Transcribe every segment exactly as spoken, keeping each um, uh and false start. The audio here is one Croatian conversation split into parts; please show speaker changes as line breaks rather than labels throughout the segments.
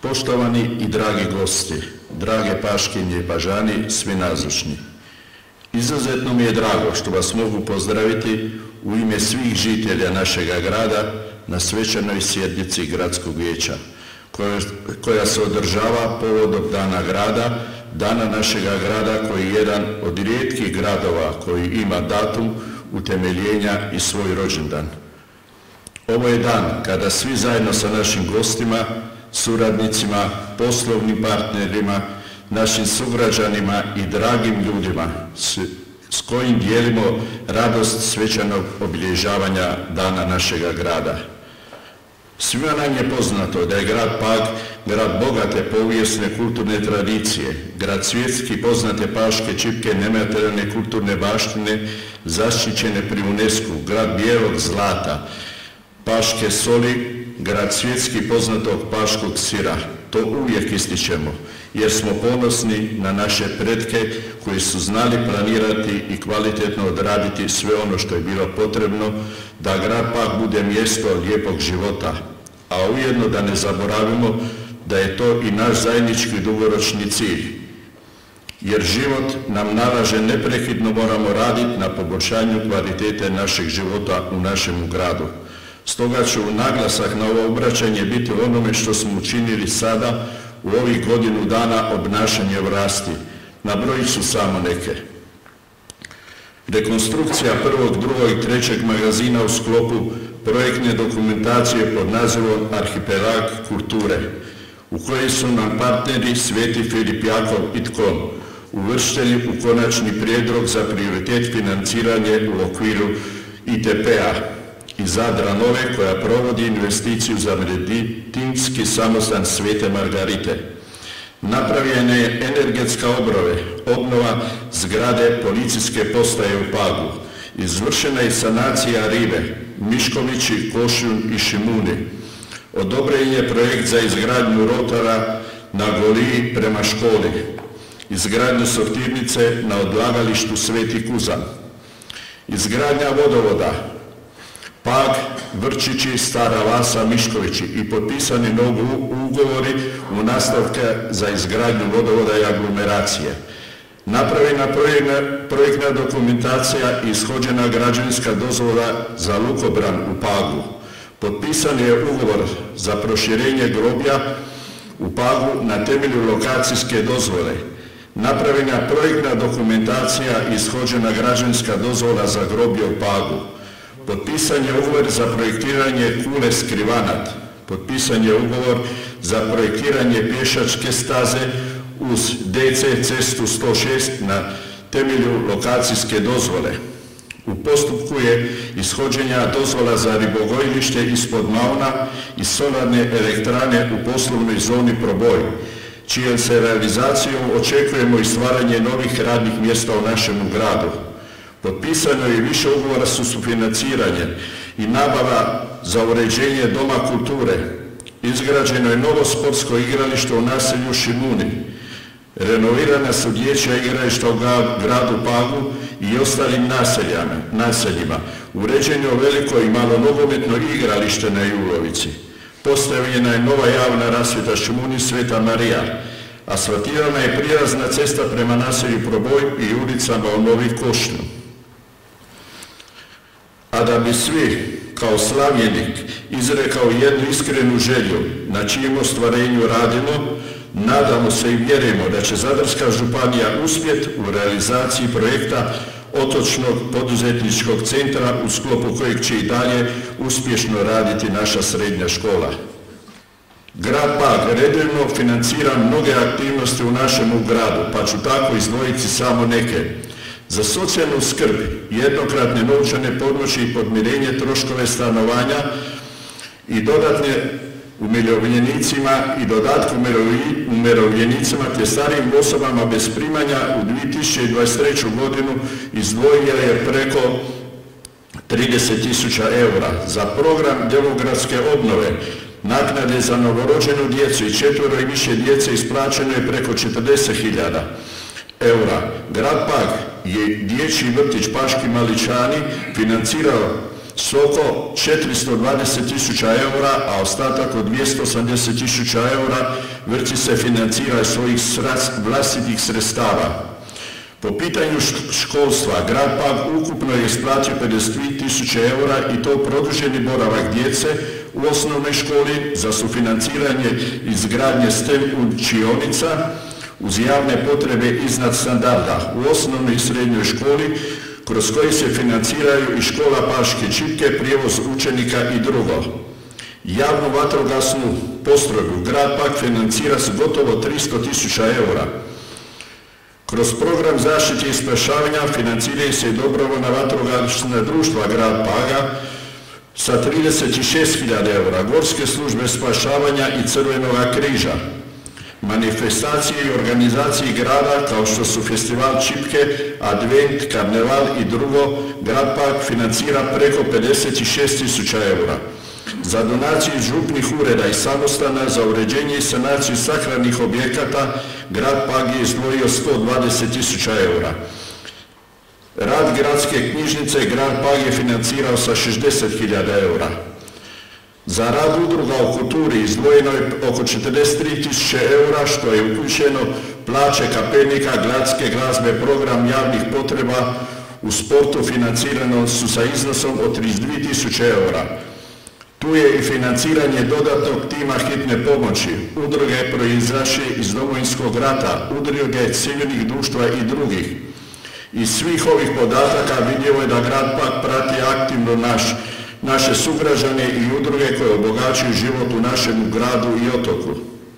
Poštovani i dragi gosti, drage Paškinje i Pažani, svi nazočni. Izuzetno mi je drago što vas mogu pozdraviti u ime svih žitelja našega grada na svečanoj sjednici Gradskog vijeća, koja, koja se održava povodom Dana grada, Dana našega grada koji je jedan od rijetkih gradova koji ima datum utemeljenja i svoj rođendan. Ovo je dan kada svi zajedno sa našim gostima, suradnicima, poslovnim partnerima, našim sugrađanima i dragim ljudima s, s kojim dijelimo radost svečanog obilježavanja Dana našega grada. Svima nam je poznato da je grad Pag grad bogate povijesne kulturne tradicije, grad svjetski poznate paške čipke nematerijalne kulturne baštine zaštićene pri UNESCO-u, grad bijelog zlata, paške soli, grad svjetski poznatog paškog sira. To uvijek ističemo, jer smo ponosni na naše pretke koji su znali planirati i kvalitetno odraditi sve ono što je bilo potrebno da grad Pag bude mjesto lijepog života, a ujedno da ne zaboravimo da je to i naš zajednički dugoročni cilj. Jer život nam nalaže neprekidno moramo raditi na poboljšanju kvalitete našeg života u našem gradu. Stoga ću naglasak na ovo obraćanje biti onome što smo učinili sada u ovih godinu dana obnašanja vlasti. Nabrojit ću samo neke. Rekonstrukcija prvog, drugog i trećeg magazina u sklopu projektne dokumentacije pod nazivom Arhipelag kulture, u kojoj su nam partneri Sveti Filip Jakov i Tkon uvršteni u konačni prijedlog za prioritet financiranje u okviru I T P-a iz Zadra Nove, koja provodi investiciju za medicinski samostan Svete Margarite. Napravljena je energetska obrove, obnova zgrade policijske postaje u Pagu. Izvršena je sanacija rive, Miškovići, Košun i Šimuni. Odobren je projekt za izgradnju rotara na Goliji prema školi. Izgradnju sortirnice na odlagalištu Sveti Kuzam. Izgradnja vodovoda Pag, Vrčići, Stara Vasa, Miškovići i potpisani novi ugovori u nastavke za izgradnju vodovoda i aglomeracije. Napravljena projektna dokumentacija i ishođena građevinska dozvola za lukobran u Pagu. Potpisan je ugovor za proširenje groblja u Pagu na temelju lokacijske dozvole. Napravljena projektna dokumentacija i ishođena građevinska dozvola za groblje u Pagu. Potpisan je ugovor za projektiranje kule Skrivanat. Potpisan je ugovor za projektiranje pješačke staze uz D C cestu sto šest na temelju lokacijske dozvole. U postupku je ishođenja dozvola za ribogojilište ispod Mauna i solarne elektrane u poslovnoj zoni Proboj, čijom se realizacijom očekujemo i stvaranje novih radnih mjesta u našem gradu. Potpisano je više ugovora su sufinanciranje i nabava za uređenje Doma kulture. Izgrađeno je novo sportsko igralište u naselju Šimuni. Renovirana su dječja igrališta u gradu Pagu i ostalim naseljima. Uređeno je veliko i malo nogometno igralište na Julovici. Postavljena je nova javna rasvjeta Šimuni Sveta Marija. Asfaltirana je prijelazna cesta prema naselju Proboj i ulicama u Novi Košnju. A da bi svi, kao slavljenik, izrekao jednu iskrenu želju na čijem ostvarenju radimo, nadamo se i vjerujemo da će Zadarska županija uspjeti u realizaciji projekta Otočnog poduzetničkog centra u sklopu kojeg će i dalje uspješno raditi naša srednja škola. Grad Pag redovno financira mnoge aktivnosti u našem gradu, pa ću tako izdvojiti samo neke. Za socijalnu skrb, jednokratne novčane pomoći i podmirenje troškove stanovanja i dodatne umirovljenicima i dodatku umirovljenicima te starijim osobama bez primanja u dvije tisuće dvadeset treću godinu izdvojila je preko trideset tisuća eura. Za program demografske obnove, naknade za novorođenu djecu i četvero i više djece isplaćeno je preko četrdeset hiljada eura. Grad Pag je dječji vrtić Paški Maličani financirao s oko četiristo dvadeset tisuća eura, a ostatak od dvjesto osamdeset tisuća eura vrtić se financira iz svojih vlastitih sredstava. Po pitanju školstva, grad Pag ukupno je isplatio pedeset tri tisuće eura i to produženi boravak djece u osnovnoj školi za sufinanciranje izgradnje STEM učionica uz javne potrebe iznad standarda u osnovnoj i srednjoj školi, kroz koji se financiraju i škola Paške čipke, prijevoz učenika i drugo. Javnu vatrogasnu postrojbu grad Pag financira s gotovo tristo tisuća eura. Kroz program zaštite i spašavanja financiraju se i dobrovoljna vatrogasna društva grad Paga sa trideset šest hiljada eura, gorske službe spašavanja i Crvenoga križa. Manifestacije i organizacije grada kao što su festival čipke, advent, karneval i drugo, grad Pag financira preko pedeset šest tisuća eura. Za donaciju župnih ureda i samostana za uređenje i sanaciju sakranih objekata grad Pag je izdvojio sto dvadeset tisuća eura. Rad gradske knjižnice grad Pag je financirao sa šezdeset hiljada eura. Za rad udruga u kulturi izdvojeno je oko četrdeset tri tisuće eura, što je uključeno plaće kapelnika, gradske glazbe, program javnih potreba u sportu financirano su sa iznosom od trideset dvije tisuće eura. Tu je i financiranje dodatnog tima hitne pomoći, udruge proizašle iz Domovinskog rata, udruge civilnih društva i drugih. Iz svih ovih podataka vidljivo je da grad Pag prati aktivno naš naše sugrađane i udruge koje obogaćuju život u našem gradu i otoku.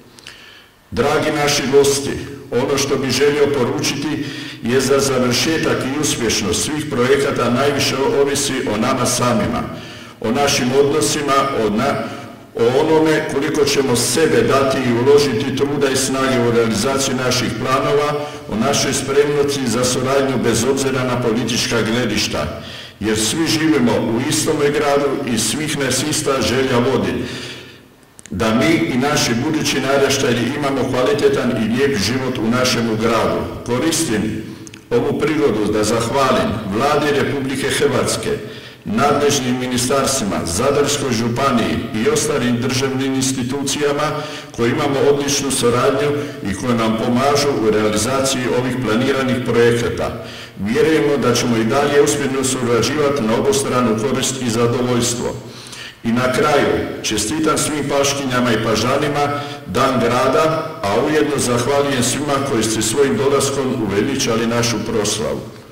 Dragi naši gosti, ono što bi želio poručiti je za završetak i uspješnost svih projekata najviše ovisi o nama samima, o našim odnosima, o, na, o onome koliko ćemo sebe dati i uložiti truda i snage u realizaciju naših planova, o našoj spremnosti za suradnju bez obzira na politička gledišta. Jer svi živimo u istome gradu i svih nas ista želja vodi, da mi i naši budući naraštaji imamo kvalitetan i lijep život u našemu gradu. Koristim ovu prigodu da zahvalim Vladi Republike Hrvatske, nadležnim ministarstvima, Zadarskoj županiji i ostalim državnim institucijama koji imamo odličnu suradnju i koji nam pomažu u realizaciji ovih planiranih projekata. Vjerujemo da ćemo i dalje uspješno surađivati na obostranu korist i zadovoljstvo. I na kraju čestitam svim Paškinjama i Pažanima Dan grada, a ujedno zahvaljujem svima koji ste svojim dolaskom uveličali našu proslavu.